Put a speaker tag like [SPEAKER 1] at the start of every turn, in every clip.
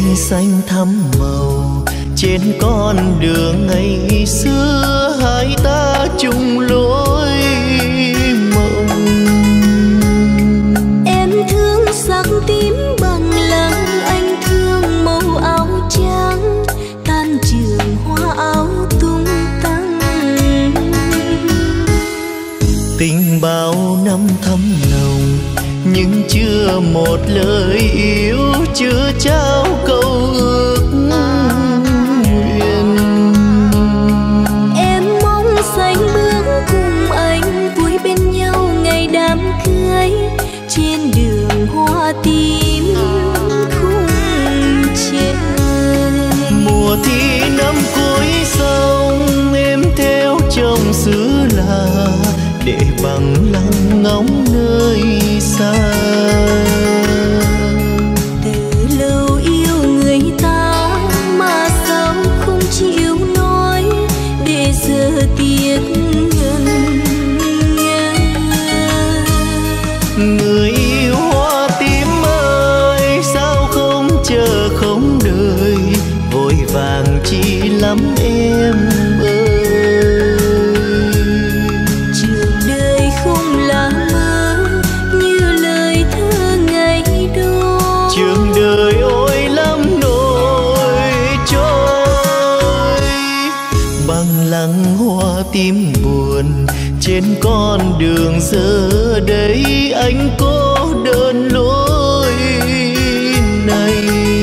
[SPEAKER 1] xanh thắm màu trên con đường ngày xưa, hai ta chung lối mộng.
[SPEAKER 2] Em thương sắc tím bằng lăng, anh thương màu áo trắng, tan trường hoa áo tung tăng.
[SPEAKER 1] Tình bao năm thắm nồng nhưng chưa một lời yêu, chưa trao câu ước nguyện.
[SPEAKER 2] Em mong xanh bước cùng anh vui bên nhau ngày đám cưới, trên đường hoa tím khung trời.
[SPEAKER 1] Mùa thi năm cuối sông em theo chồng xứ lạ, để bằng lăng ngóng nơi xa.
[SPEAKER 2] Từ lâu yêu người ta mà sao không chịu nói, để giờ tiếc ngần ngơ.
[SPEAKER 1] Người yêu hoa tím ơi, sao không chờ không đợi, vội vàng chi lắm em ơi. Tim buồn trên con đường giờ đây, anh cô đơn lối này.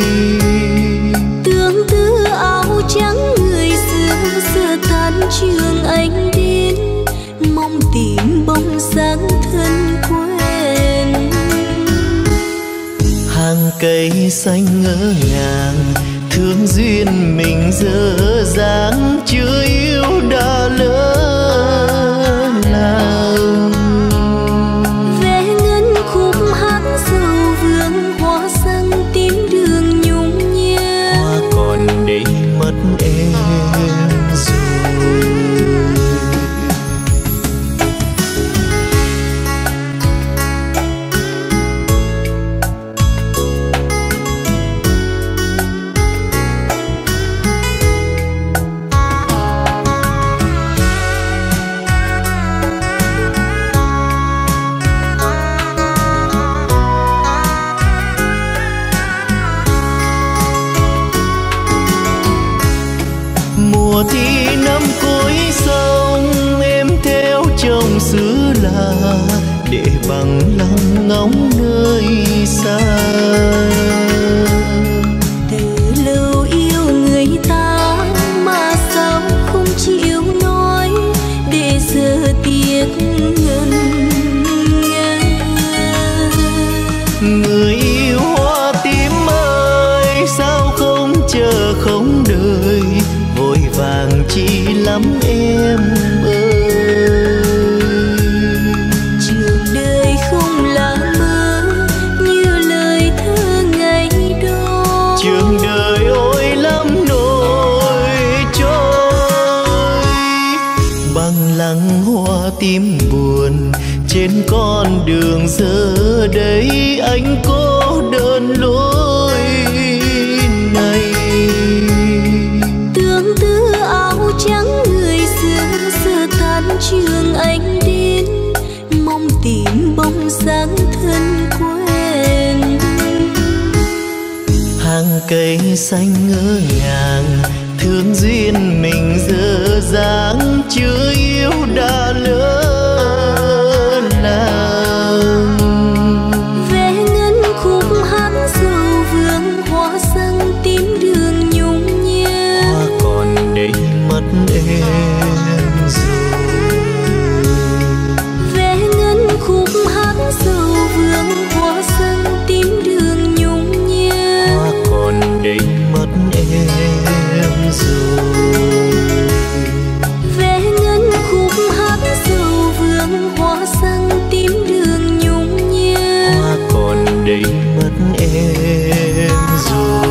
[SPEAKER 2] Tương tư áo trắng người xưa, giờ tan trường anh đến, mong tìm bóng dáng thân quen.
[SPEAKER 1] Hàng cây xanh ngỡ ngàng, thương duyên mình dở dáng, chưa yêu đã lỡ làng.
[SPEAKER 2] Vẽ ngân khúc hát dầu vương, hoa xanh tím đường nhung nhớ.
[SPEAKER 1] Hoa còn đây mất em rồi. Mùa thi năm cuối sông em theo chồng xứ lạ, để bằng lăng ngóng nơi xa.
[SPEAKER 2] Từ lâu yêu người ta mà sao không chịu nói, để giờ tiếc ngần ngơ.
[SPEAKER 1] Người yêu hoa tím ơi, sao không chờ không đợi, vội vàng chi lắm em ơi.
[SPEAKER 2] Trường đời không là mơ như lời thơ ngày đó,
[SPEAKER 1] Trường đời ôi lắm nỗi trôi. Bằng lăng hoa tím buồn trên con đường giờ đây, anh cô đơn lối này.
[SPEAKER 2] tương tư áo trắng người xưa, giờ tan trường anh đến, mong tìm bóng dáng thân quen.
[SPEAKER 1] Hàng cây xanh ngỡ ngàng, thương duyên mình dở dáng, chưa yêu đã lỡ làng.
[SPEAKER 2] Vẽ ngân khúc hát dầu vương, hoa xanh tím đường nhung nhớ.
[SPEAKER 1] Hoa còn đây mất em rồi.
[SPEAKER 2] Vẽ ngân khúc hát dầu vương, hoa xanh tím đường nhung nhớ.
[SPEAKER 1] Hoa còn đây mất em rồi.
[SPEAKER 2] Vẽ ngân khúc hát dầu vương, hoa xanh tím đường nhung nhớ.
[SPEAKER 1] Hoa còn đây mất em rồi.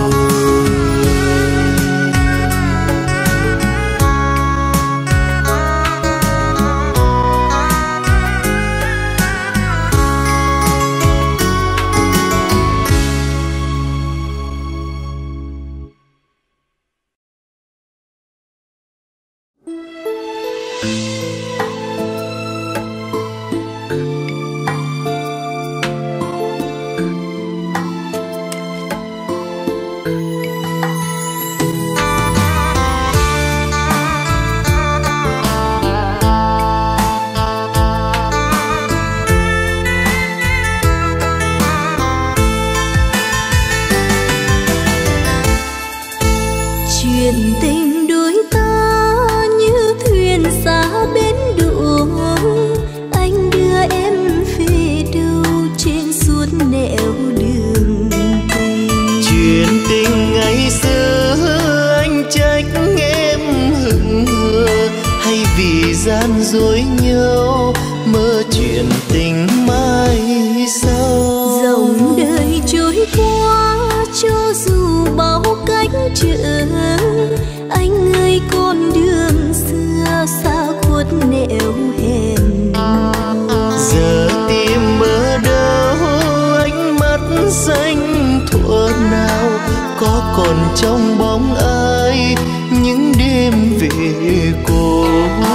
[SPEAKER 2] Chuyện tình đôi ta như thuyền xa bến đỗ, anh đưa em về đâu trên suốt nẻo đường tình.
[SPEAKER 1] Chuyện tình ngày xưa anh trách em hững hờ, hay vì gian dối nhau mơ chuyện tình mai sau.
[SPEAKER 2] Dòng đời trôi qua cho dù bao cách trở, anh ơi con đường xưa xa khuất nẻo hẹn.
[SPEAKER 1] Giờ tìm ở đâu ánh mắt xanh thuở nào, có còn trong bóng ai những đêm về cô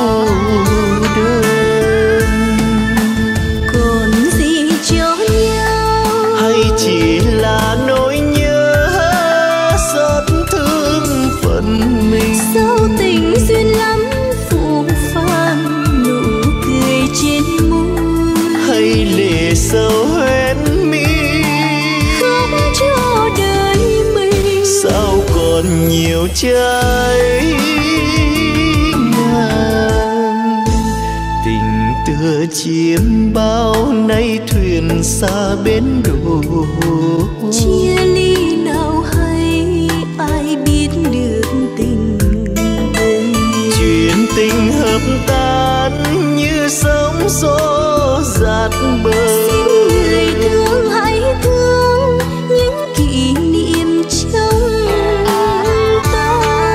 [SPEAKER 1] đơn.
[SPEAKER 2] Còn gì cho nhau
[SPEAKER 1] hay chỉ là nỗi nhớ xót thương phận mình?
[SPEAKER 2] sao tình duyên lắm phũ phàng nụ cười trên môi,
[SPEAKER 1] hay lệ sâu hoen mi
[SPEAKER 2] khóc cho đời mình?
[SPEAKER 1] sao còn nhiều trái ngang? Tình tựa chim bao nay thuyền xa bến đỗ,
[SPEAKER 2] Chia ly nào hay ai biết được tình đây?
[SPEAKER 1] chuyện tình hợp tan như sóng gió dạt bờ.
[SPEAKER 2] Xin người thương hãy thương những kỷ niệm trong ta.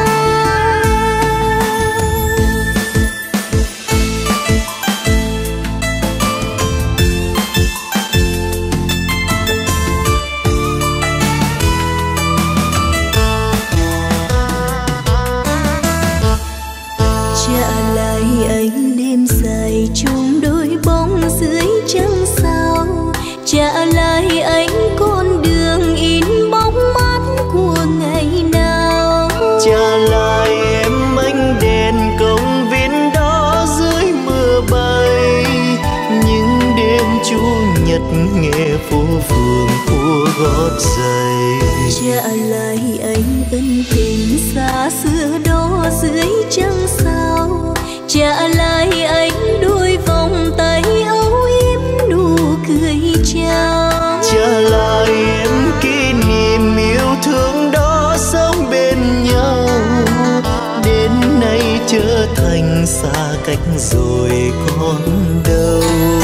[SPEAKER 2] Trả lại anh đêm dài chung đôi bóng dưới trăng sao, trả lại anh con đường in bóng mát của ngày nào.
[SPEAKER 1] Trả lại em ánh đèn công viên đó dưới mưa bay, những đêm chủ nhật nghe phố phường của gót giày.
[SPEAKER 2] Trả lại anh ân tình xa xưa đó dưới trăng sao, trả lại anh đôi vòng tay âu yếm nụ cười chào.
[SPEAKER 1] Trả lại em kỷ niệm yêu thương đó sống bên nhau, đến nay trở thành xa cách rồi còn đâu.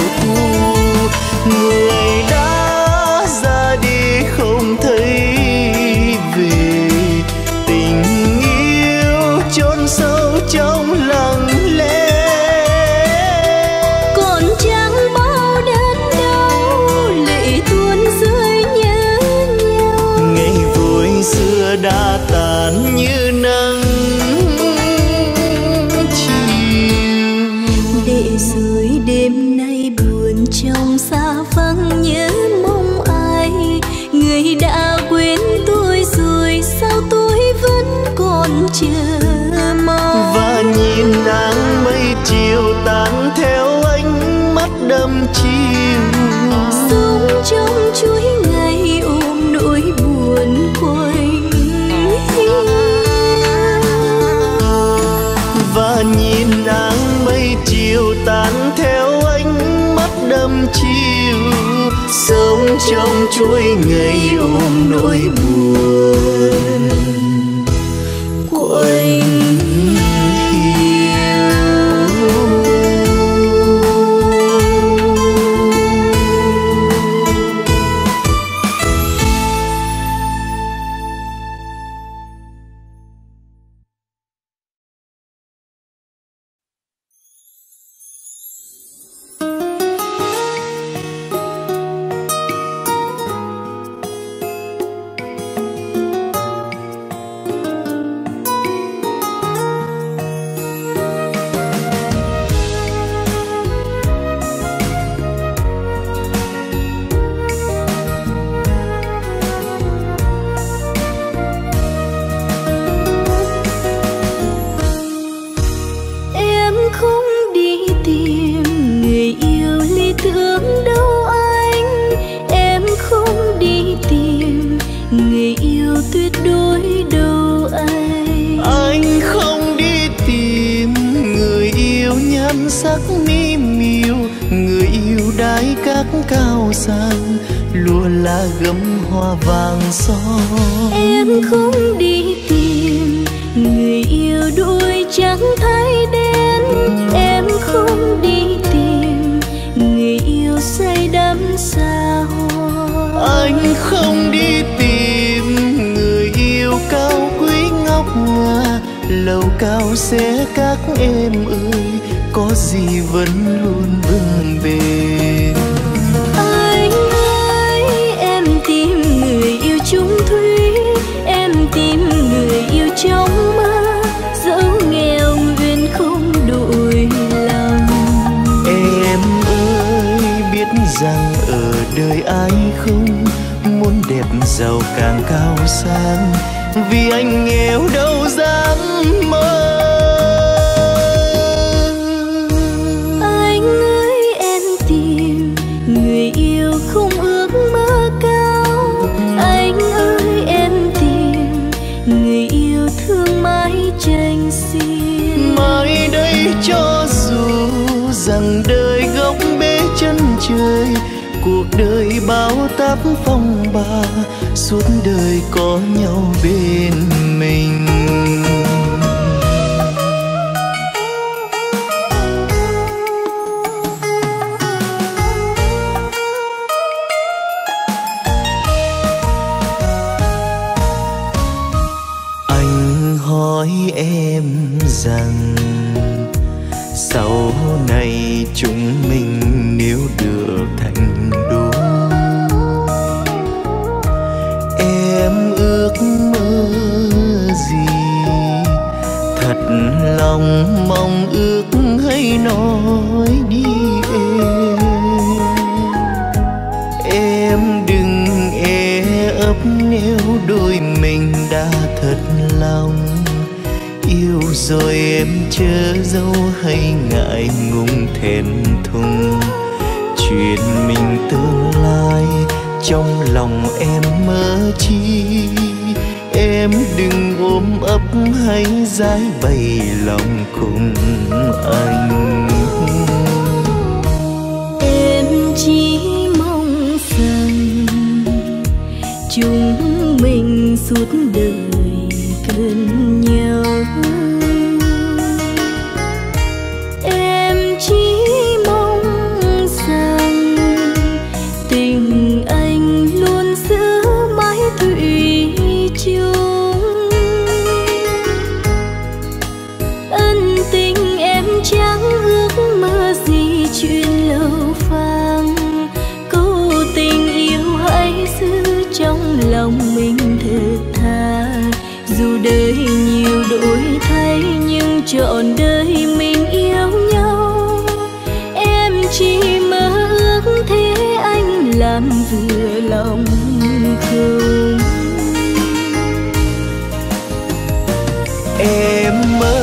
[SPEAKER 1] Người đã ra đi không thấy về, tình yêu chôn sâu trong lặng lẽ.
[SPEAKER 2] Còn chẳng bao đớn đau lệ tuôn rơi nhớ nhau,
[SPEAKER 1] Ngày vui xưa đã tàn như nắng chiều.
[SPEAKER 2] để rồi đêm nay buồn trong xa vắng nhớ mong ai. Người đã quên tôi rồi sao tôi vẫn còn chờ mong.
[SPEAKER 1] Và nhìn nắng mây chiều tan theo ánh mắt đăm chiều.
[SPEAKER 2] Sống trong chuỗi ngày ôm nỗi buồn quanh.
[SPEAKER 1] Và nhìn nắng mây chiều tan theo ánh mắt đăm chiều. Sống trong chuỗi ngày ôm nỗi buồn quanh. sắc mi miều, người yêu đái các cao sang, lúa lá gấm hoa vàng son.
[SPEAKER 2] Em không đi tìm người yêu đuôi trắng thái đen, em không đi tìm người yêu say đắm xa hoa.
[SPEAKER 1] Anh không đi tìm người yêu cao quý ngọc ngà, lầu cao xé các em ơi, có gì vẫn luôn vững bền.
[SPEAKER 2] Anh ơi, em tìm người yêu chung thủy, em tìm người yêu trong mơ, dẫu nghèo nguyện không đổi lòng.
[SPEAKER 1] Em ơi, biết rằng ở đời ai không muốn đẹp giàu càng cao sang, vì anh nghèo đâu dám mơ.
[SPEAKER 2] Anh ơi, em tìm người yêu không ước mơ cao, anh ơi, em tìm người yêu thương mãi tranh xiên.
[SPEAKER 1] Mai đây cho dù rằng đời góc bế chân trời, cuộc đời bao táp phong ba, suốt đời có nhau bên mình. Anh hỏi em rằng sau này chúng mình nếu được thành đôi, em ước mơ gì? Thật lòng mong ước hãy nói đi em đừng e ấp nếu đôi mình đã thật lòng. Yêu rồi em chớ dâu hay ngại ngùng thẹn thùng, chuyện mình tương lai trong lòng em mơ chi. Em đừng ôm ấp hay dãi bày lòng cùng anh.
[SPEAKER 2] Em chỉ mong rằng chúng mình suốt đời gần nhau. Em chỉ mong rằng tình anh luôn giữ mãi thủy chung. Ân tình em chẳng ước mơ gì chuyện lâu phang, câu tình yêu hãy giữ trong lòng mình thật tha. Dù đời nhiều đổi thay nhưng trọn đời mình yêu nhau. Em chỉ mơ ước thế anh làm vừa lòng không.
[SPEAKER 1] Em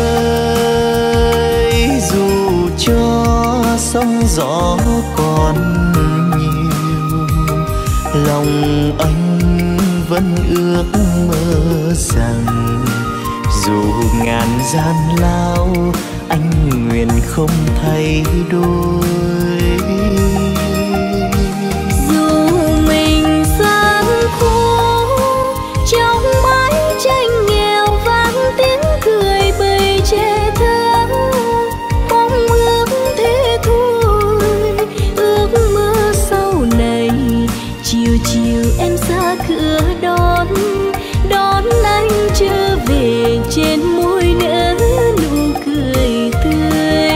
[SPEAKER 1] ơi, dù cho sóng gió còn nhiều, lòng anh vẫn ước mơ rằng dù ngàn gian lao anh nguyện không thay đổi.
[SPEAKER 2] Dù mình gian khổ trong mái tranh nghèo vang tiếng cười bầy trẻ thơ, mong ước thế thôi, ước mơ sau này chiều chiều em ra cửa đón anh trở về, trên môi nở nụ cười tươi.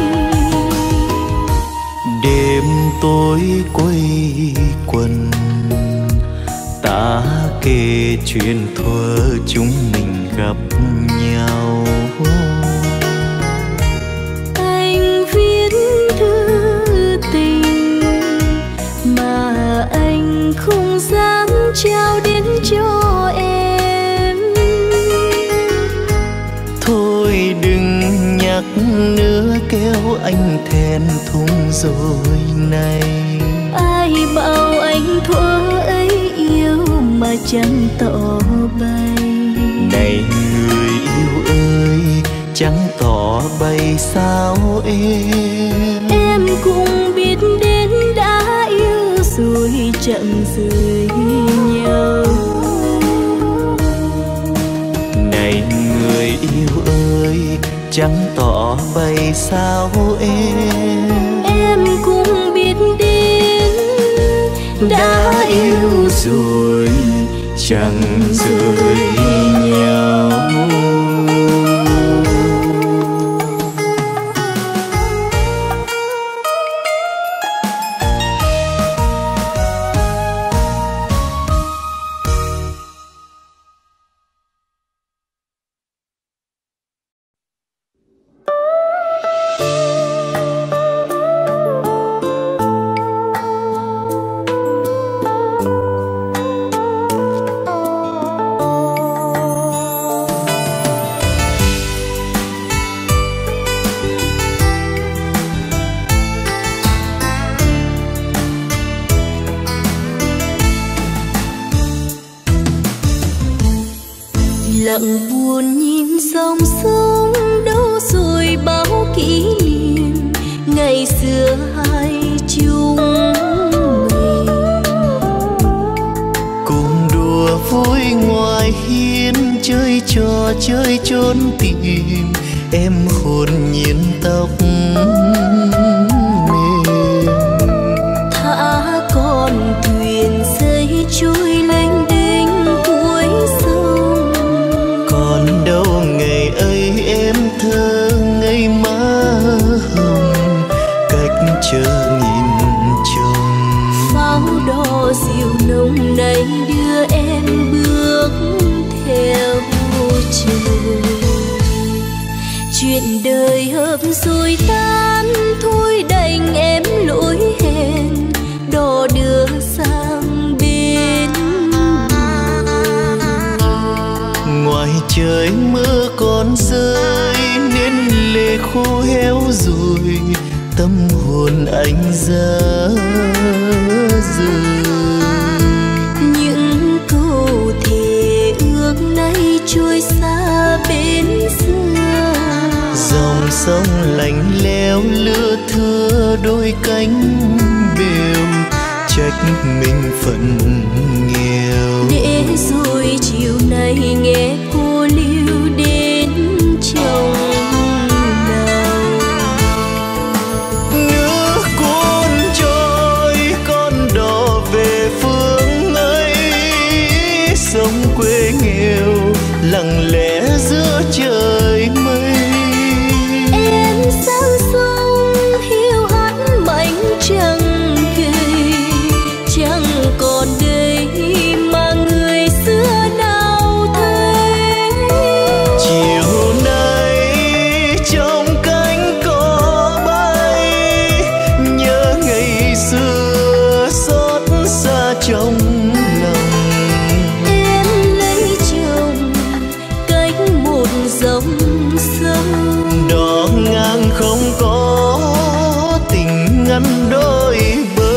[SPEAKER 1] Đêm tối quây quần ta kể chuyện thuở chúng mình gặp nhau.
[SPEAKER 2] Anh viết thư tình mà anh không dám trao đến cho em.
[SPEAKER 1] Thôi đừng nhắc nữa kéo anh thẹn thùng rồi này.
[SPEAKER 2] Ai bảo anh thuở ấy yêu mà chẳng tỏ bày.
[SPEAKER 1] Này người yêu ơi, chẳng tỏ bày sao
[SPEAKER 2] em cũng biết đến đã yêu rồi chẳng rời nhau.
[SPEAKER 1] Này người yêu ơi, chẳng tỏ bày sao
[SPEAKER 2] em cũng biết đến
[SPEAKER 1] đã yêu rồi chẳng rời nhau.
[SPEAKER 2] Lặng buồn nhìn dòng sông đâu rồi bao kỷ niệm ngày xưa hai chung mình.
[SPEAKER 1] Cùng đùa vui ngoài hiên chơi trò chơi trốn tìm, em hồn nhiên tóc mềm.
[SPEAKER 2] Thả con thuyền dây trôi lênh đênh cuối sông.
[SPEAKER 1] Còn đâu ngày ấy em thơ ngây má hồng, cách chờ nghìn chồng.
[SPEAKER 2] Pháo đỏ dịu nồng này đưa em bước theo trời. Chuyện đời hợp rồi tan thôi đành em lỗi hẹn, đò đưa sang bên.
[SPEAKER 1] Ngoài trời mưa còn rơi nên lệ khô héo rồi, tâm hồn anh ra rời.
[SPEAKER 2] Những câu thề ước nay trôi xa bên xưa.
[SPEAKER 1] Dòng sông lạnh lẽo lưa thưa đôi cánh bèo, trách mình phận nghèo.
[SPEAKER 2] Để rồi chiều nay nghe cô lưu đến chồng nào.
[SPEAKER 1] Nước cuốn trôi con đò về phương ấy, sông quê nghèo lặng lẽ giữa trời mây.
[SPEAKER 2] Em sang sông hiu hắt mảnh trăng cây, chẳng còn đây mà người xưa nào thấy.
[SPEAKER 1] Chiều nay trong cánh cỏ bay, nhớ ngày xưa xót xa trong lòng.
[SPEAKER 2] Em lấy chồng cách một dòng sông,
[SPEAKER 1] Đò ngang không có tình ngăn đôi bờ.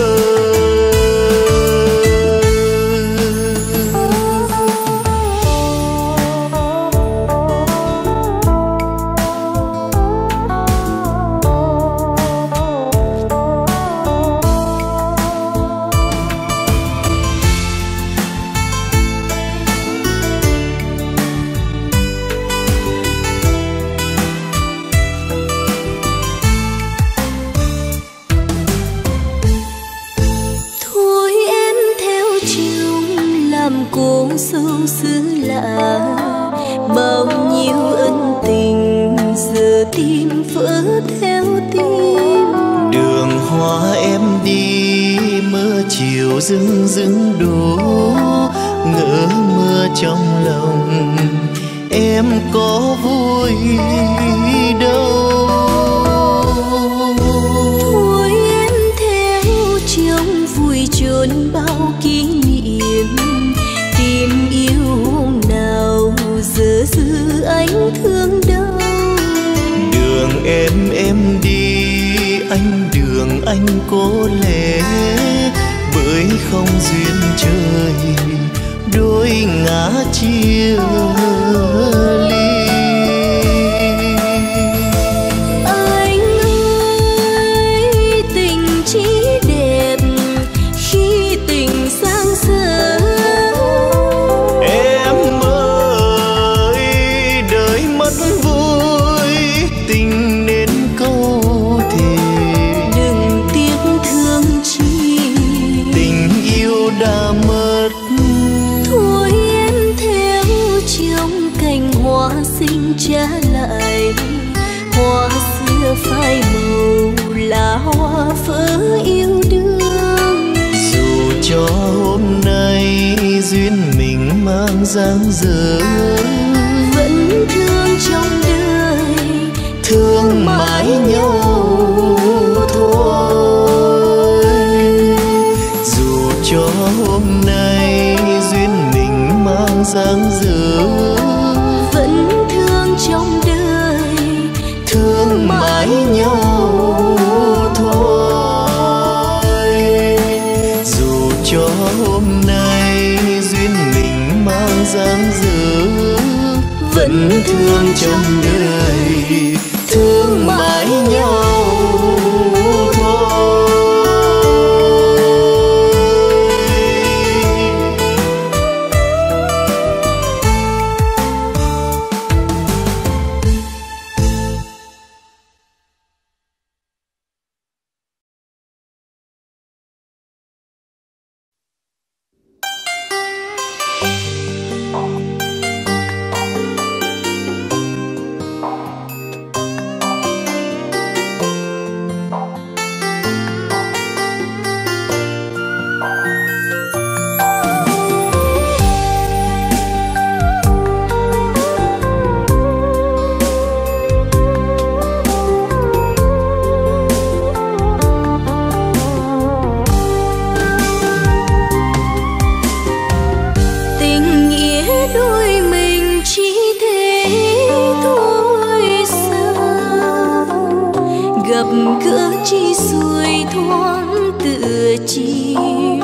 [SPEAKER 2] thôi em theo chồng làm cô dâu xứ lạ. Bao nhiêu ân tình giờ tim vỡ theo tim.
[SPEAKER 1] Đường hoa em đi mưa chiều rưng rưng đổ, ngỡ mưa trong lòng em có vui đâu.
[SPEAKER 2] Thôi em theo chồng vui chốn bao kỷ niệm, tìm yêu hôm nào giờ giữ anh thương đâu.
[SPEAKER 1] Đường em đi anh đường anh cố lẽ, bởi không duyên trời đôi ngã chia ly.
[SPEAKER 2] tình trả lại. Hoa xưa phai màu là hoa phớ yêu đương.
[SPEAKER 1] Dù cho hôm nay duyên mình mang dáng dở,
[SPEAKER 2] vẫn thương trong đời,
[SPEAKER 1] thương mãi nhau thôi. Dù cho hôm nay duyên mình mang dáng dở,
[SPEAKER 2] vẫn thương trong đời,
[SPEAKER 1] thương mãi nhau thôi. Dù cho hôm nay duyên mình mang dáng dở, vẫn thương trong đời, thương mãi nhau thôi.
[SPEAKER 2] gỡ chi xuôi thoáng tựa chim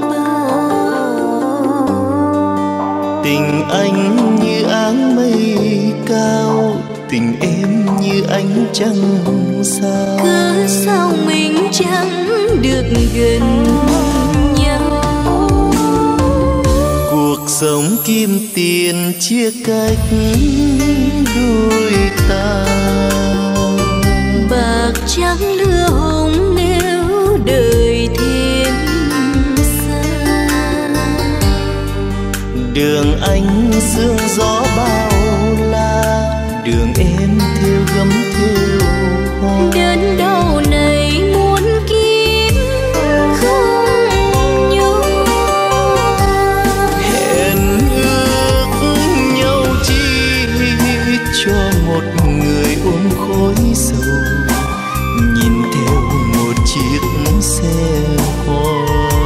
[SPEAKER 2] bao.
[SPEAKER 1] Tình anh như áng mây cao, tình em như ánh trăng sao.
[SPEAKER 2] Cớ sao mình chẳng được gần nhau.
[SPEAKER 1] Cuộc sống kim tiền chia cách đôi ta.
[SPEAKER 2] Bạc trắng lưa hồng nếu đời thêm xa.
[SPEAKER 1] Đường anh sương gió bao la, đường em thêu gấm thêu hoa.
[SPEAKER 2] Đến đâu này muốn kiếm không nhau.
[SPEAKER 1] Hẹn ước nhau chi cho một người ôm khói sầu, nhìn theo một chiếc xe hoa.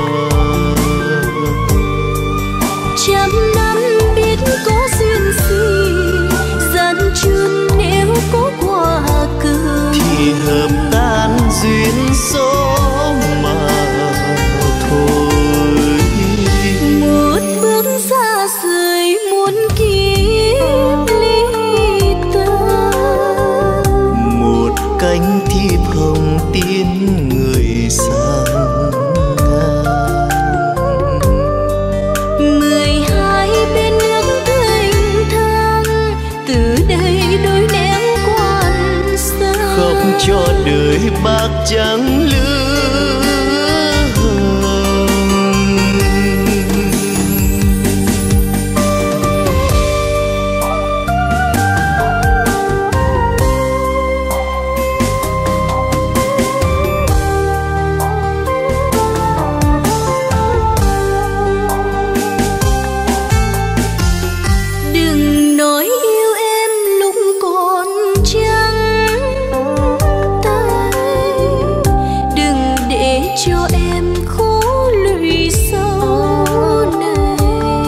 [SPEAKER 2] Trăm năm biết có duyên gì, gian truân nếu có quả cờ
[SPEAKER 1] thì hợp tan duyên số mà thôi.
[SPEAKER 2] một bước xa rời muôn kiếp ly ta.
[SPEAKER 1] Một cánh thiệp hồng tiến người sang ngang.
[SPEAKER 2] 12 bên nước thanh thang, từ đây đôi nén quan xa.
[SPEAKER 1] Khóc cho đời bạc trắng lứa hồng.
[SPEAKER 2] Đừng nói yêu em lúc còn trắng tay, đừng để cho em khổ lụy sau này.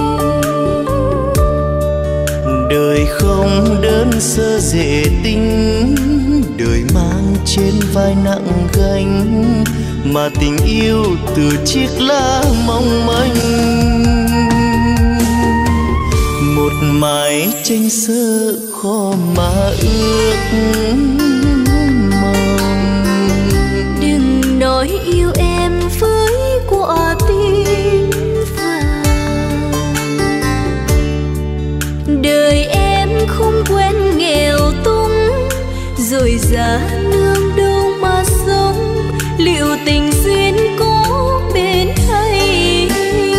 [SPEAKER 1] Đời không đơn sơ dễ tính, đời mang trên vai nặng gánh, mà tình yêu từ chiếc lá mong manh. Một mái tranh sơ khó mà ước mong.
[SPEAKER 2] Đừng nói yêu em với quả tim vàng, đời em không quen nghèo túng, rồi giá nương đâu mà sống. Liệu tình duyên có bên hay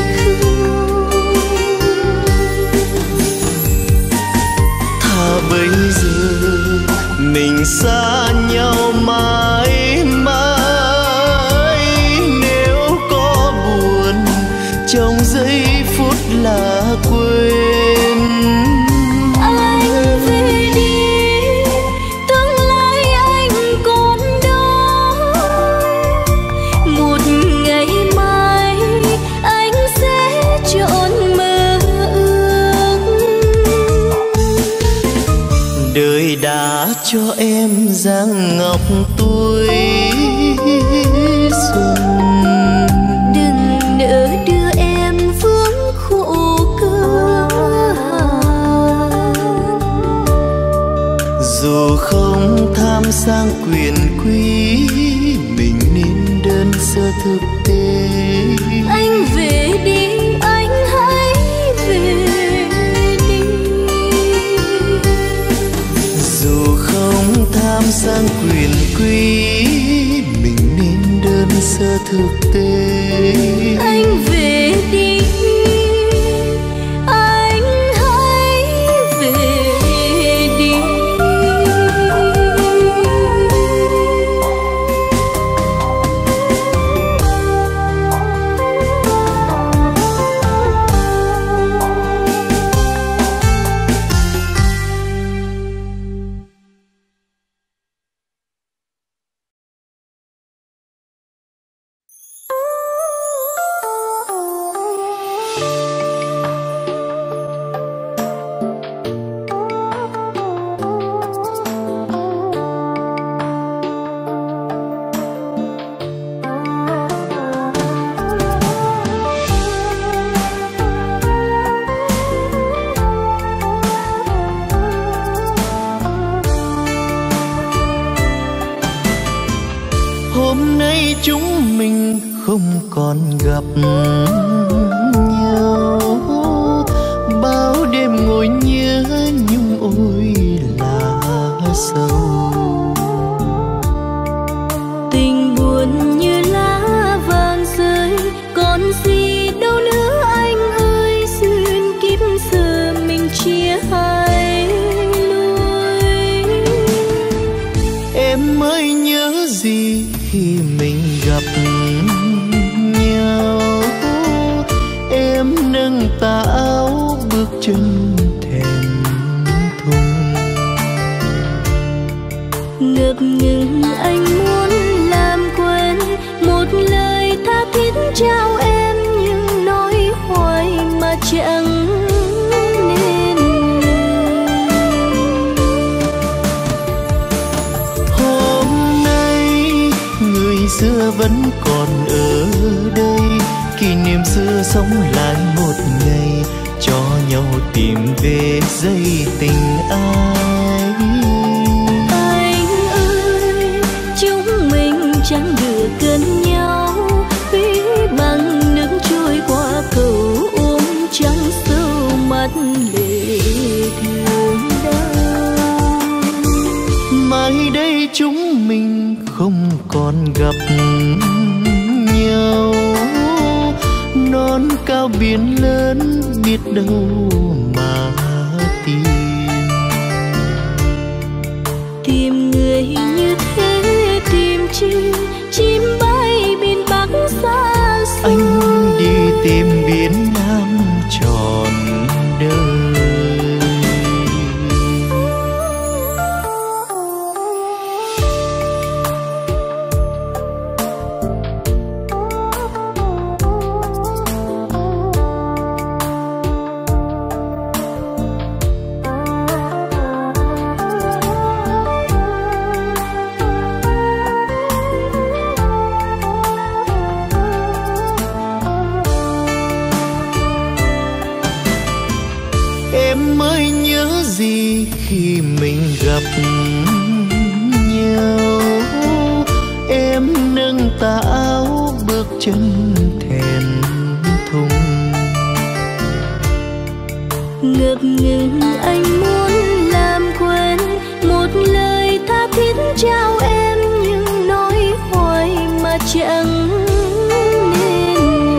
[SPEAKER 2] không?
[SPEAKER 1] Thà bây giờ mình xa nhau mãi mãi. Nếu có buồn trong giây phút là quên.
[SPEAKER 2] Anh về đi, tương lai anh còn đó. Một ngày mai anh sẽ trọn mơ ước.
[SPEAKER 1] Đời đã cho em dáng ngọc tuổi xuân,
[SPEAKER 2] Đừng nỡ đưa em vướng khổ cơ hàn.
[SPEAKER 1] dù không tham sang quyền quý, mình nên đơn sơ thực tế.
[SPEAKER 2] Anh về đi, anh hãy về đi.
[SPEAKER 1] Dù không tham sang quyền quý, mình nên đơn sơ thực tế.
[SPEAKER 2] Anh về đi, anh hãy về đi.
[SPEAKER 1] Hôm nay chúng mình không còn gặp nhau, bao đêm ngồi nhớ nhung ôi là sâu.
[SPEAKER 2] Tình buồn như lá vàng rơi, còn gì đâu nữa anh ơi. Duyên kiếp giờ mình chia hai lối.
[SPEAKER 1] Em mới nhớ gì khi mình gặp nhau. Em nâng tà áo bước chân thèm thùng.
[SPEAKER 2] Ngập ngừng anh muốn làm quên một lời tha thiết trao em, nhưng nói hoài mà chẳng nên lời.
[SPEAKER 1] Hôm nay người xưa vẫn còn ở đây, kỷ niệm xưa sống lại một ngày, cho nhau tìm về giây tình ai.
[SPEAKER 2] Anh ơi, chúng mình chẳng được gần nhau, ví bằng nước trôi qua cầu ôm trắng sâu mắt lệ thương đau.
[SPEAKER 1] Mai đây chúng mình không còn gặp nhau, non cao biển lớn biết đâu mà tìm.
[SPEAKER 2] Tìm người như thế tìm chim bay bên bắc xa xôi.
[SPEAKER 1] Anh đi tìm biển Nam trọn đời. Em mới nhớ gì khi mình gặp nhau. Em nâng tà áo bước chân thèm thùng.
[SPEAKER 2] Ngập ngừng anh muốn làm quên một lời tha thiết trao em, nhưng nói hoài mà chẳng nên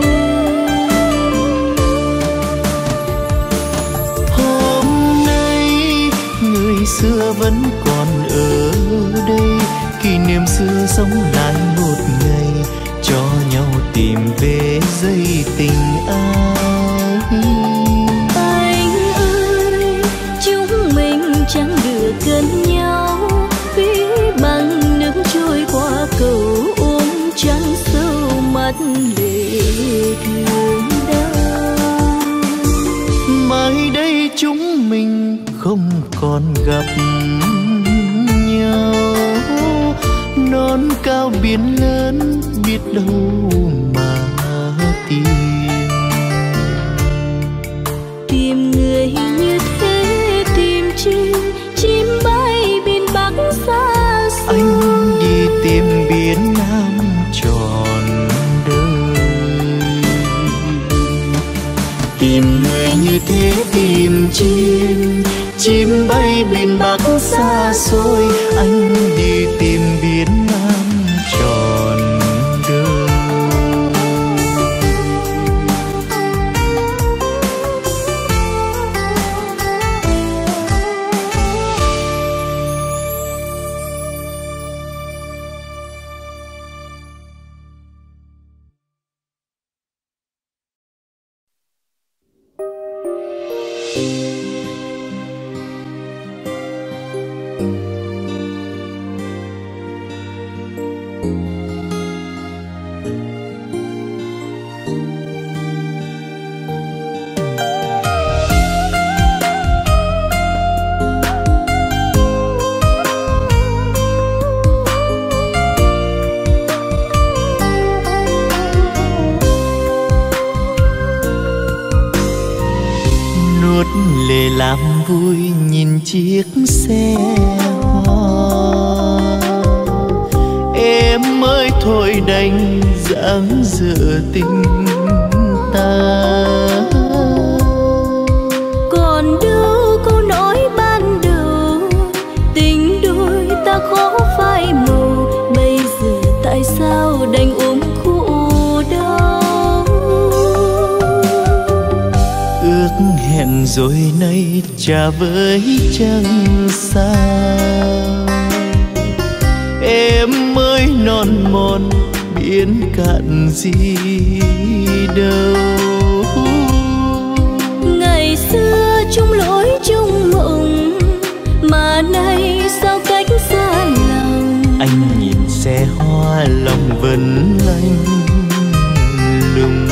[SPEAKER 2] lời.
[SPEAKER 1] Hôm nay người xưa xưa vẫn còn ở đây, kỷ niệm xưa sống lại một ngày, cho nhau tìm về giây tình ai.
[SPEAKER 2] Anh ơi, chúng mình chẳng được gần nhau, ví bằng nước trôi qua cầu uống trăng sâu mắt lệ thương đau.
[SPEAKER 1] Mai đây chúng mình không còn gặp nhau, non cao biển lớn biết đâu mà tìm.
[SPEAKER 2] Tìm người như thế tìm chim bay biển Bắc xa xôi.
[SPEAKER 1] Anh đi tìm biển Nam trọn đời. Tìm người như thế tìm chim bay biển Bắc xa xôi. Anh đi tìm biển Nam trọn đời. Lệ làm vui nhìn chiếc xe hoa, em ơi thôi đành dáng dở tình ta.
[SPEAKER 2] Còn đâu câu nói ban đầu, tình đôi ta khó phai màu. Bây giờ tại sao đành ôm khổ đau?
[SPEAKER 1] Ước hẹn rồi nay trả với chẳng sao. Em ơi non mòn biển cạn gì đâu.
[SPEAKER 2] Ngày xưa chung lối chung mộng, mà nay sao cách xa lòng.
[SPEAKER 1] Anh nhìn xe hoa lòng vẫn lạnh lùng.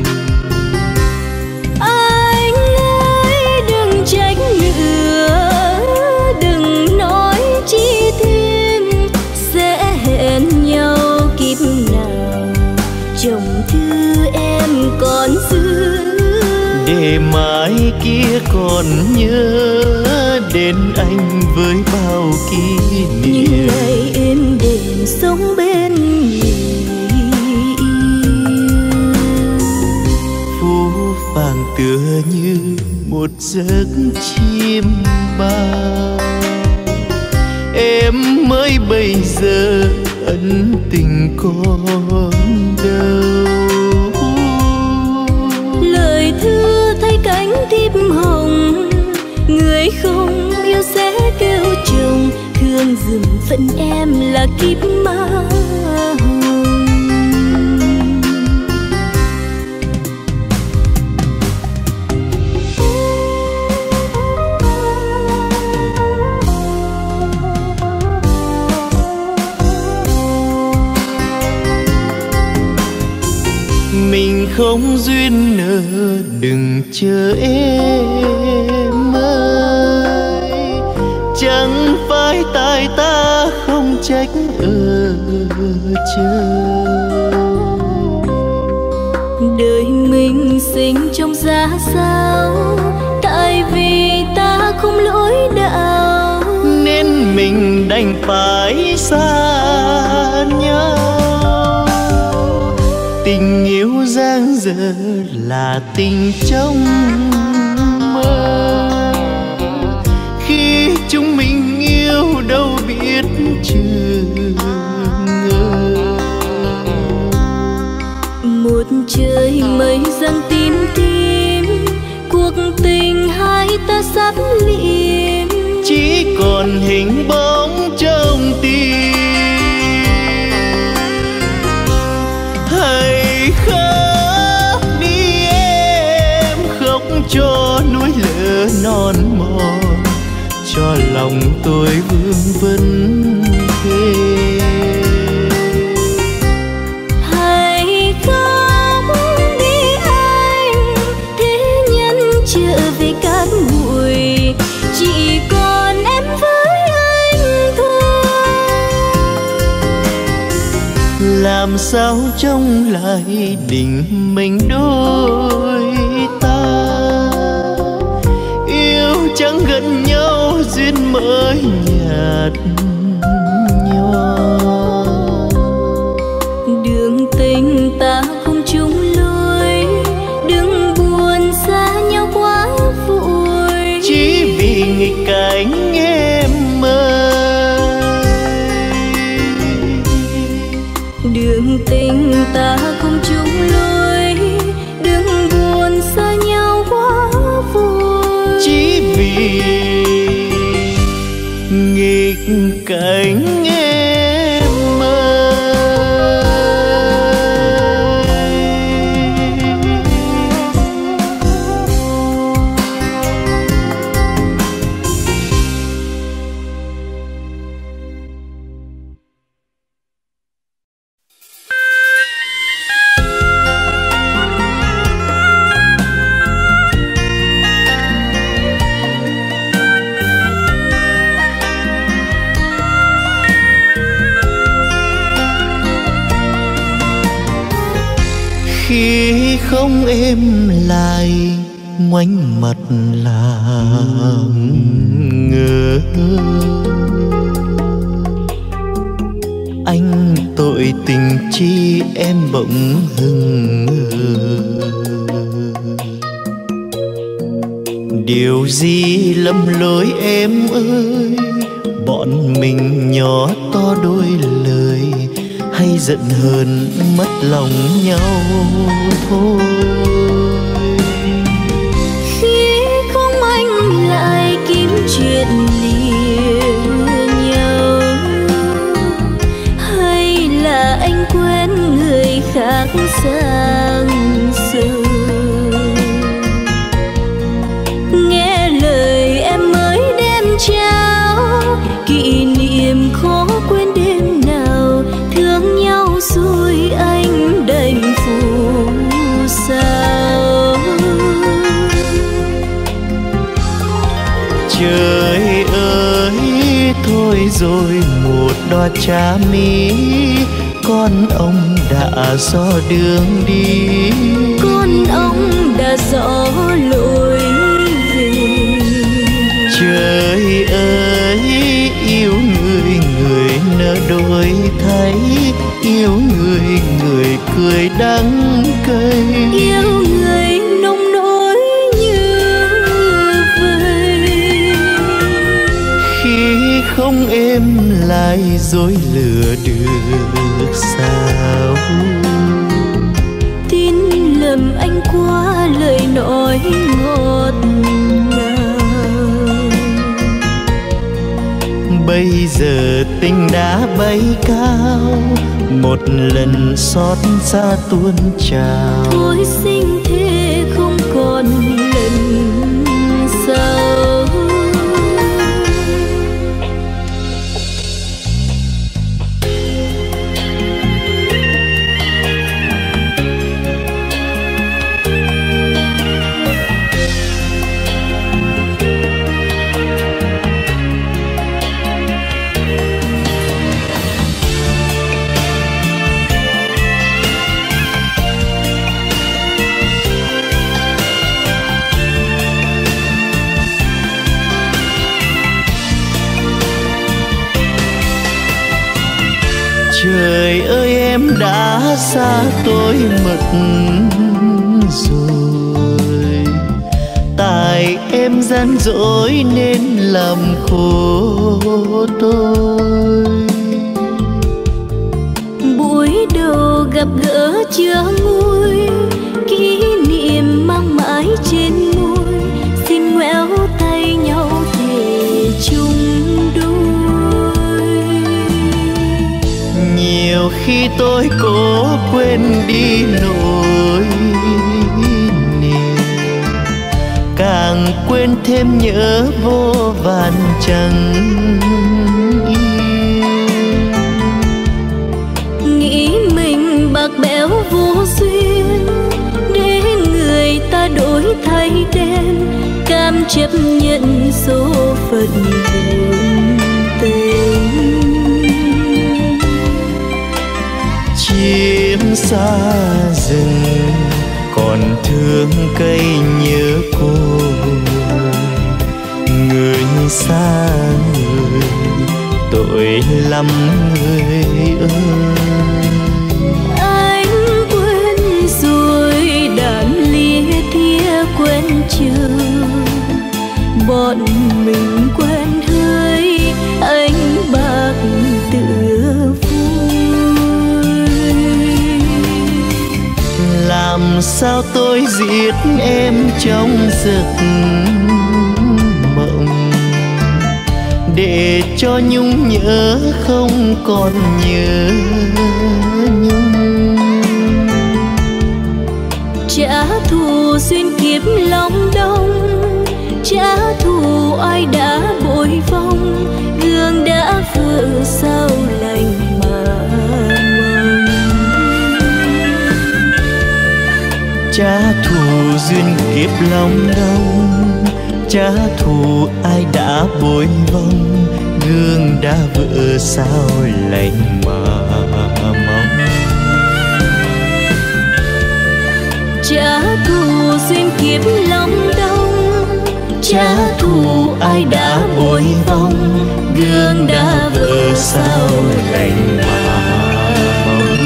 [SPEAKER 2] Trách nữa, đừng nói chi thêm, sẽ hẹn nhau kiếp nào. Chồng thư em còn giữ,
[SPEAKER 1] để mai kia còn nhớ đến anh với bao kỷ niệm.
[SPEAKER 2] những ngày êm đềm sống bên người yêu.
[SPEAKER 1] Phố vàng tựa như một giấc chim bao, em mới bây giờ ân tình còn đâu.
[SPEAKER 2] Lời thư thay cánh thiếp hồng, người không yêu sẽ kêu chồng. Thương dùm phận em là kiếp ma hồng.
[SPEAKER 1] Mình không duyên nợ đừng chờ em ơi, chẳng phải tại ta không trách ở trời.
[SPEAKER 2] Đời mình sinh trong giá sao, tại vì ta không lối đạo,
[SPEAKER 1] nên mình đành phải xa nhau. Tình yêu giang dở là tình trong mơ, khi chúng mình yêu đâu biết chừng ngờ.
[SPEAKER 2] một trời mây giăng tím tím, cuộc tình hai ta sắp liệm.
[SPEAKER 1] Chỉ còn tôi vương vấn thêm.
[SPEAKER 2] Hãy khóc đi anh, thế nhân trở về cát bụi, chỉ còn em với anh thôi.
[SPEAKER 1] Làm sao trông lại tình mình đôi ta, yêu chẳng gần nhau duyên mới nhạt nhòa.
[SPEAKER 2] Đường tình ta không chung lối, đừng buồn xa nhau quá vội,
[SPEAKER 1] chỉ vì nghịch cảnh em ơi.
[SPEAKER 2] đường tình ta không chung lối, đừng buồn xa nhau quá vội,
[SPEAKER 1] chỉ vì nghịch cảnh em ơi. Khi không em lại ngoảnh mặt làm ngơ, anh tội tình chi em bỗng hững ngờ. Điều gì lầm lỗi em ơi, bọn mình nhỏ to đôi lời, hay giận hờn mất lòng nhau thôi.
[SPEAKER 2] khi không anh lại kiếm chuyện lìa nhau, hay là anh quên người khác sang sờ. Nghe lời em mới đem trao, kỷ niệm khó quên đêm nào, thương nhau rồi anh đành phụ sao.
[SPEAKER 1] Trời ơi thôi rồi một đóa trà mi, con ông đã rõ đường đi,
[SPEAKER 2] Con ông đã rõ lối về.
[SPEAKER 1] Trời ơi yêu người người nỡ đôi thấy, yêu người người cười đắng cay,
[SPEAKER 2] Yêu người nông nỗi như vậy.
[SPEAKER 1] khi không em lại dối lừa được sao.
[SPEAKER 2] Tin lầm anh qua lời nói ngọt ngào.
[SPEAKER 1] Bây giờ tình đã bay cao, một lần xót xa tuôn trào.
[SPEAKER 2] Thôi sinh thế không còn lần sau.
[SPEAKER 1] Trời ơi em đã xa tôi mất rồi, tại em gian dối nên làm khổ tôi.
[SPEAKER 2] Buổi đầu gặp gỡ chưa nguôi, kỷ niệm mang mãi trên môi, xin ngoéo tay nhau thề chung đôi.
[SPEAKER 1] Nhiều khi tôi cố quên đi nỗi niềm, càng quên thêm nhớ vô vàn chẳng
[SPEAKER 2] chấp nhận số phận đường tình.
[SPEAKER 1] Chim xa rừng còn thương cây nhớ cô, người xa người tội lắm người ơi.
[SPEAKER 2] Anh quên rồi đàn lia thia quên chờ, bọn mình quen hơi anh bạc tựa vui.
[SPEAKER 1] Làm sao tôi giết em trong giấc mộng, để cho nhung nhớ không còn nhớ nhung.
[SPEAKER 2] Trả thù duyên kiếp lòng đông, trả thù ai đã bội vong, gương đã vỡ sao lành mà mong.
[SPEAKER 1] Trả thù duyên kiếp lòng đông, trả thù ai đã bội vong, gương đã vỡ sao lành mà mong.
[SPEAKER 2] Trả thù duyên kiếp lòng đông, trả thù ai đã bội vong, gương đã vỡ sao lành mà mong.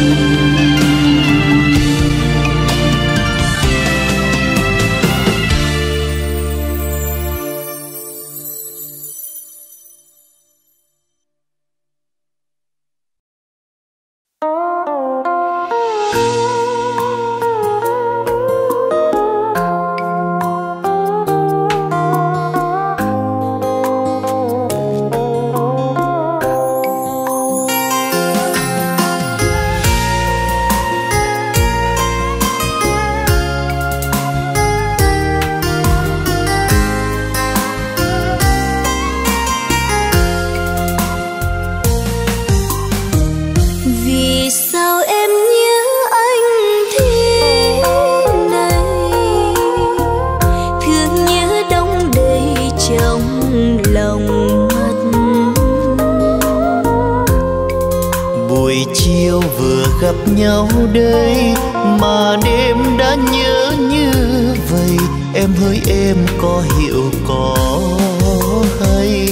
[SPEAKER 2] Gặp nhau đây mà đêm đã nhớ như vậy, em hỡi em có hiểu có hay.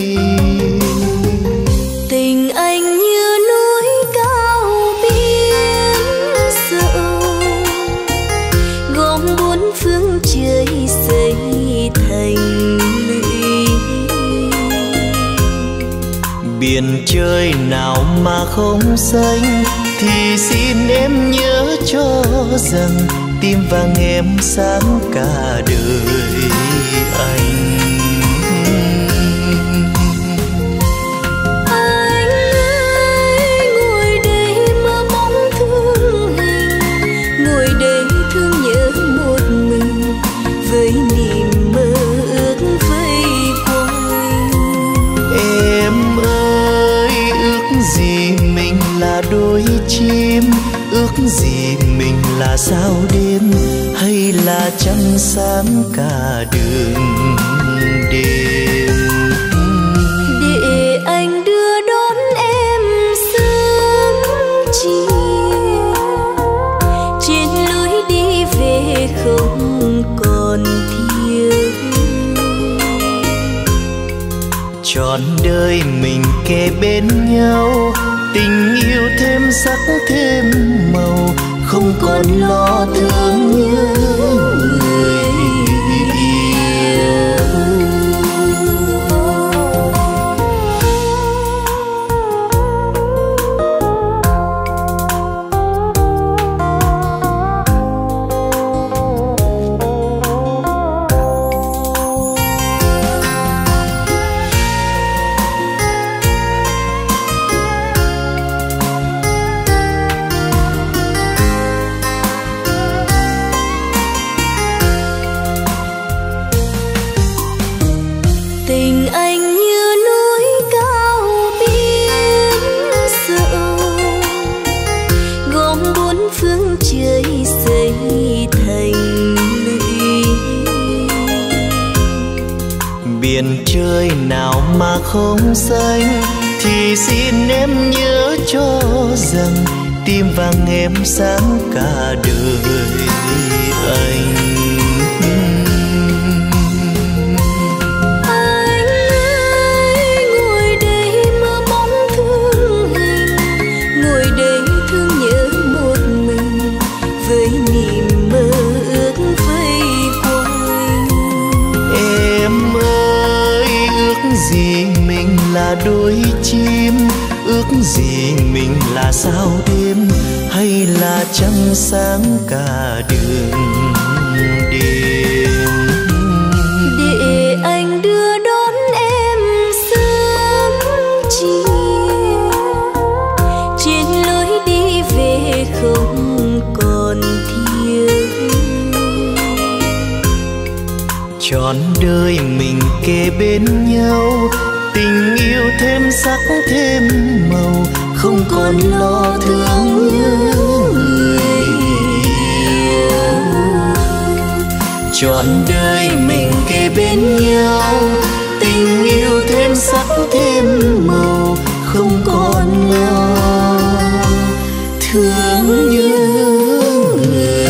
[SPEAKER 2] Tình anh như núi cao biển rộng, gom bốn phương trời xây thành lũy.
[SPEAKER 1] Biển trời nào mà không xanh, thì xin em nhớ cho rằng tim vàng em sáng cả đời anh.
[SPEAKER 2] Anh ơi, ngồi đây mơ bóng thương hình, ngồi đây thương nhớ một mình, với niềm mơ ước vây quanh.
[SPEAKER 1] Em ơi, ước gì mình là đôi chim, ước gì mình là sao đêm, hay là trăng sáng cả đường đêm.
[SPEAKER 2] Để anh đưa đón em sớm chiều, trên lối đi về không còn thiếu.
[SPEAKER 1] Trọn đời mình kề bên nhau, tình yêu thêm sắc thêm màu, không còn lo thương nhớ người yêu. trời nào mà không xanh, thì xin em nhớ cho rằng tim vàng em sáng cả đời anh. Là đôi chim, ước gì mình là sao đêm, hay là trăng sáng cả đường đêm.
[SPEAKER 2] Để anh đưa đón em sớm chiều, trên lối đi về không còn thiếu.
[SPEAKER 1] Trọn đời mình kề bên nhau, tình yêu thêm sắc thêm màu, không còn lo thương nhớ người yêu. Trọn đời mình kề bên nhau, tình yêu thêm sắc thêm màu, không còn lo thương nhớ người.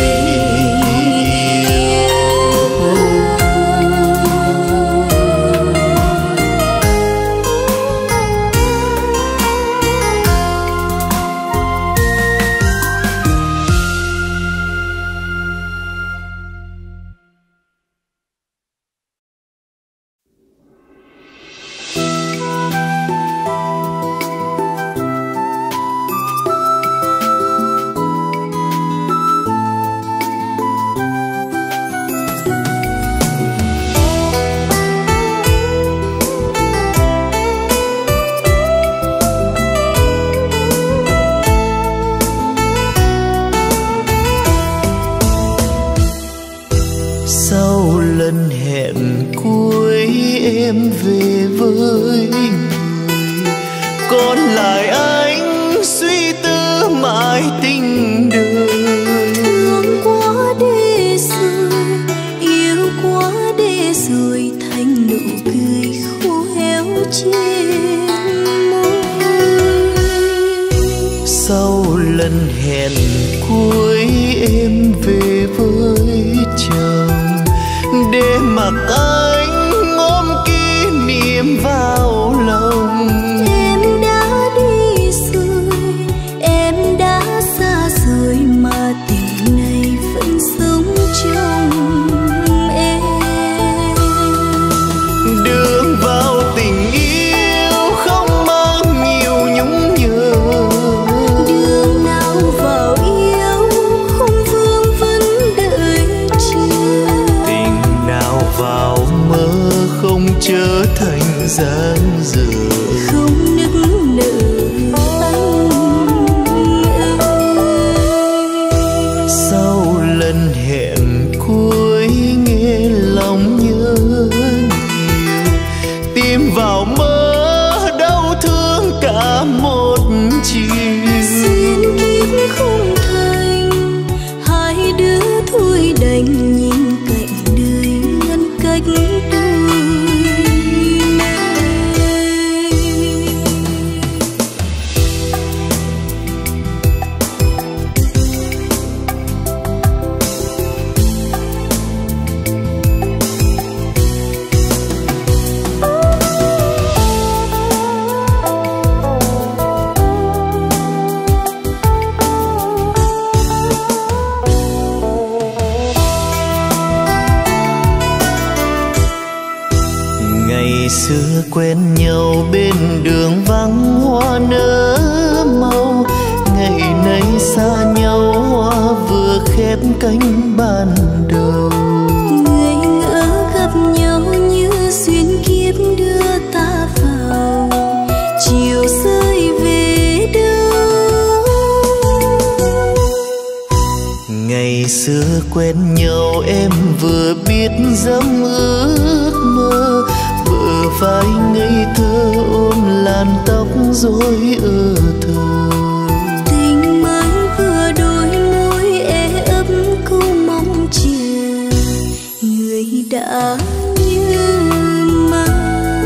[SPEAKER 2] đã như mơ.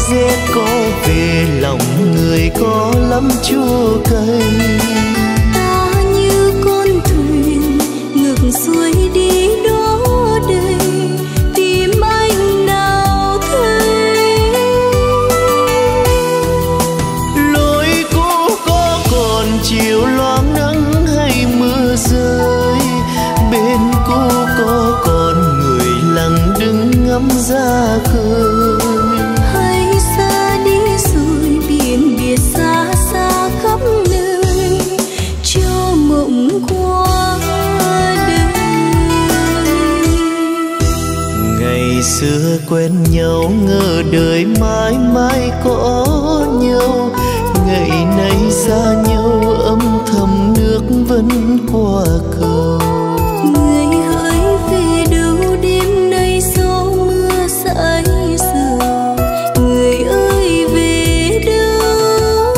[SPEAKER 1] rét có về lòng người có lắm chua cay.
[SPEAKER 2] Ta như con thuyền ngược xuôi đi đó đây, tìm anh nào thấy.
[SPEAKER 1] Lối cũ có còn chiều loáng nắng hay mưa rơi, bên cũ có còn người lặng đứng ngắm ra khơi.
[SPEAKER 2] Hay xa đi rồi biển biệt xa xa khắp nơi, cho mộng qua đời.
[SPEAKER 1] Ngày xưa quen nhau ngờ đời mãi mãi có nhau, ngày nay xa nhau âm thầm nước vẫn qua cầu.
[SPEAKER 2] Người hỡi về đâu đêm nay gió mưa sải sầu, người ơi về đâu.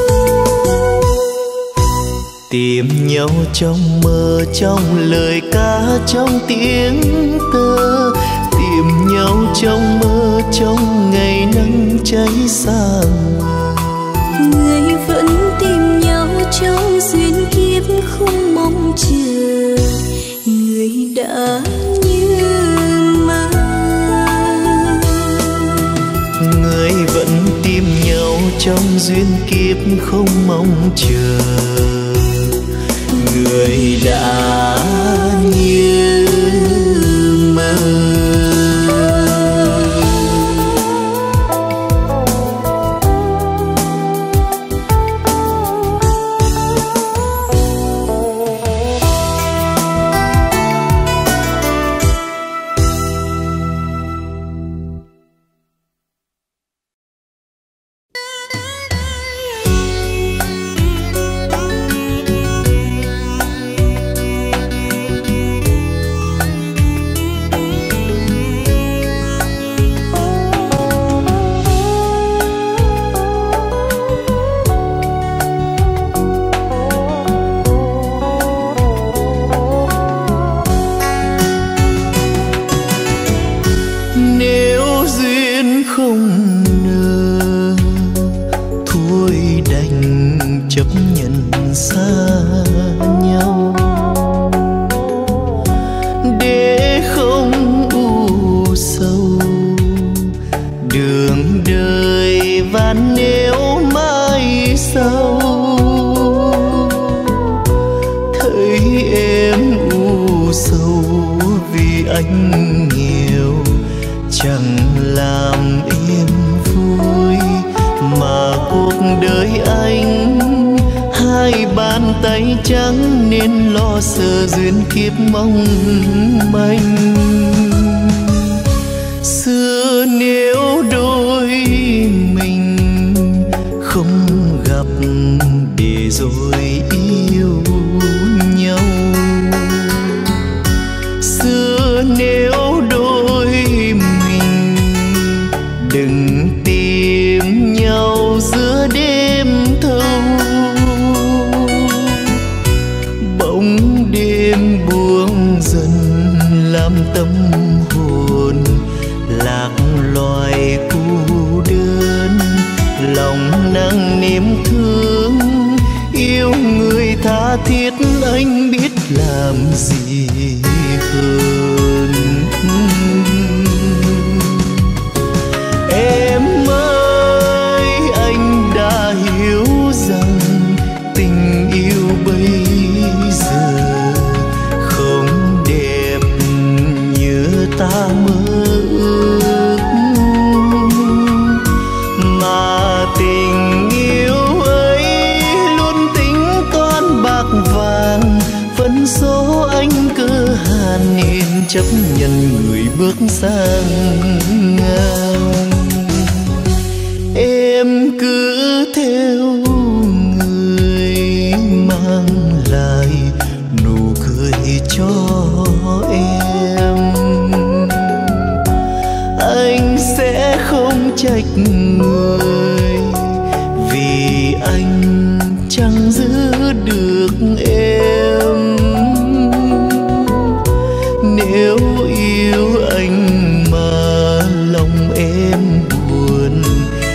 [SPEAKER 1] Tìm nhau trong mơ, trong lời ca, trong tiếng tơ. Tìm nhau trong mơ, trong ngày nắng cháy xa mờ.
[SPEAKER 2] Người vẫn tìm nhau trong duyên kiếp không mong chờ, người đã như mơ.
[SPEAKER 1] Người vẫn tìm nhau trong duyên kiếp không mong chờ, người đã như mơ. Chấp nhận người bước sang ngang, em cứ theo người mang lại nụ cười cho em. Anh sẽ không trách người vì anh chẳng giữ được em. Nếu yêu anh mà lòng em buồn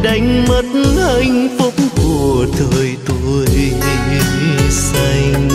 [SPEAKER 1] đánh mất hạnh phúc của thời tuổi xanh.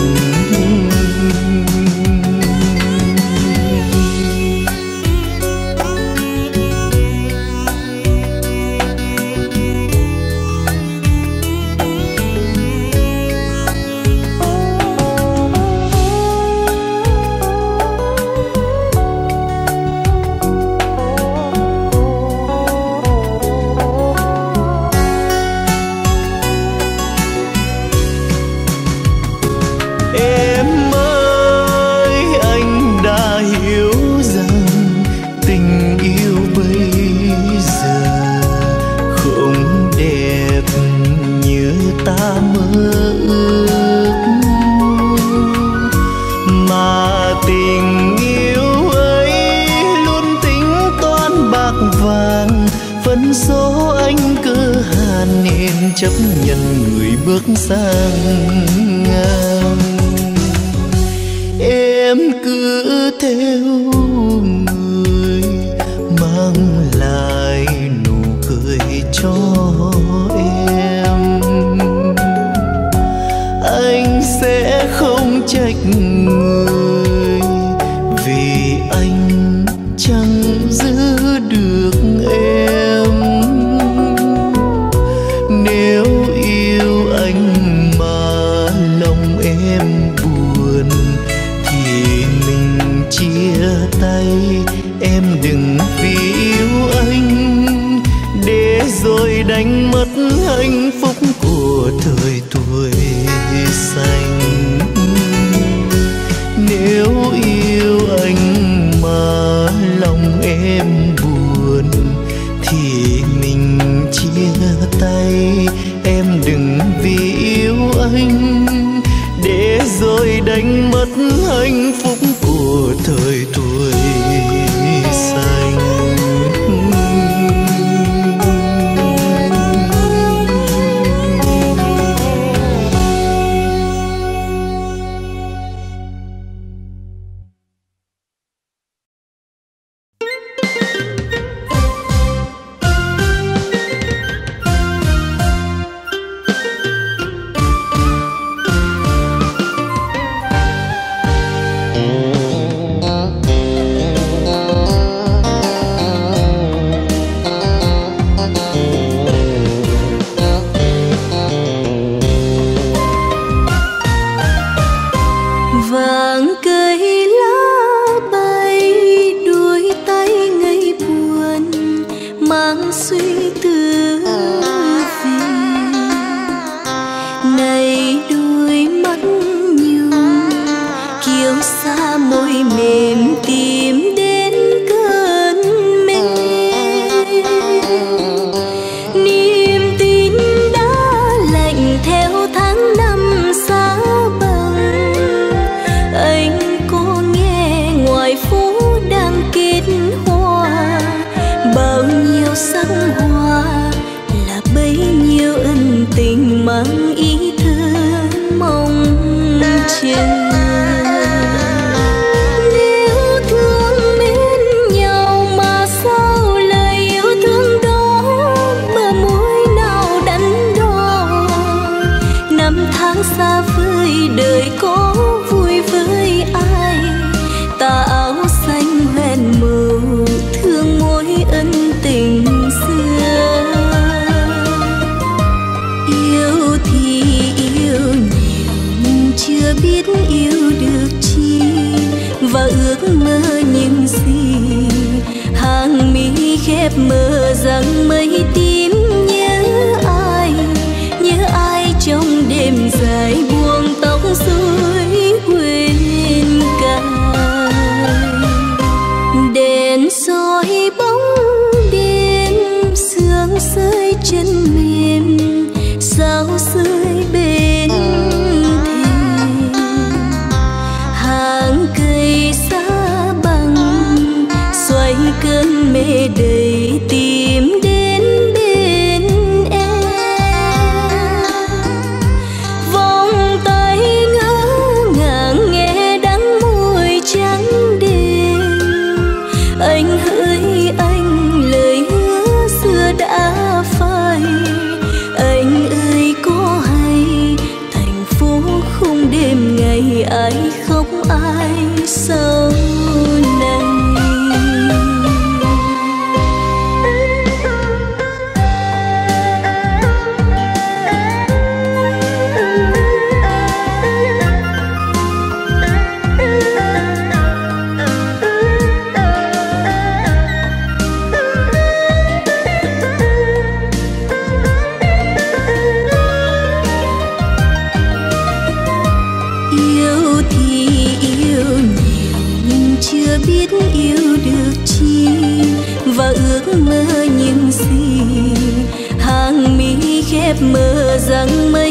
[SPEAKER 1] Chấp nhận người bước sang ngang, em cứ theo người mang lại nụ cười cho em. Anh sẽ không trách người vì anh chẳng giữ được em. Nếu yêu anh mà lòng em buồn thì mình chia tay. Em đừng vì yêu anh để rồi đánh mất hạnh phúc của thời tuổi xanh. Nếu yêu anh mà lòng em buồn thì mình chia tay. Em đừng vì yêu anh để rồi đánh mất hạnh phúc của thời tuổi xanh.
[SPEAKER 2] Mơ rằng mây tím nhớ ai trong đêm dài buông tóc rối quên cả. Đèn soi bóng đêm sương rơi chân mềm sao rơi bên thềm. Hàng cây xa bằng xoay cơn mê đầy tìm đến bên em. Vòng tay ngỡ ngàng nghe đắng môi trắng đêm. Anh hỡi anh lời hứa xưa đã phai mơ rằng mây